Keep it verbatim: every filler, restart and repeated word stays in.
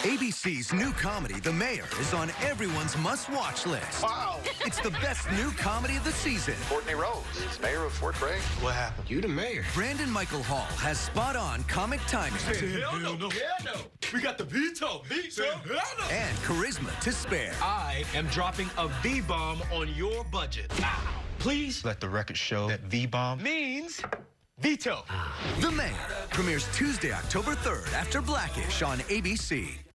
A B C's new comedy, The Mayor, is on everyone's must-watch list. Wow. It's the best new comedy of the season. Courtney Rose is mayor of Fort Bragg. What happened? You the mayor. Brandon Michael Hall has spot-on comic timing. Hell no. Hell no. We got the veto. Veto. Hell no. And charisma to spare. I am dropping a V-bomb on your budget. Please let the record show that V-bomb means veto. The Mayor premieres Tuesday, October third after Blackish on A B C.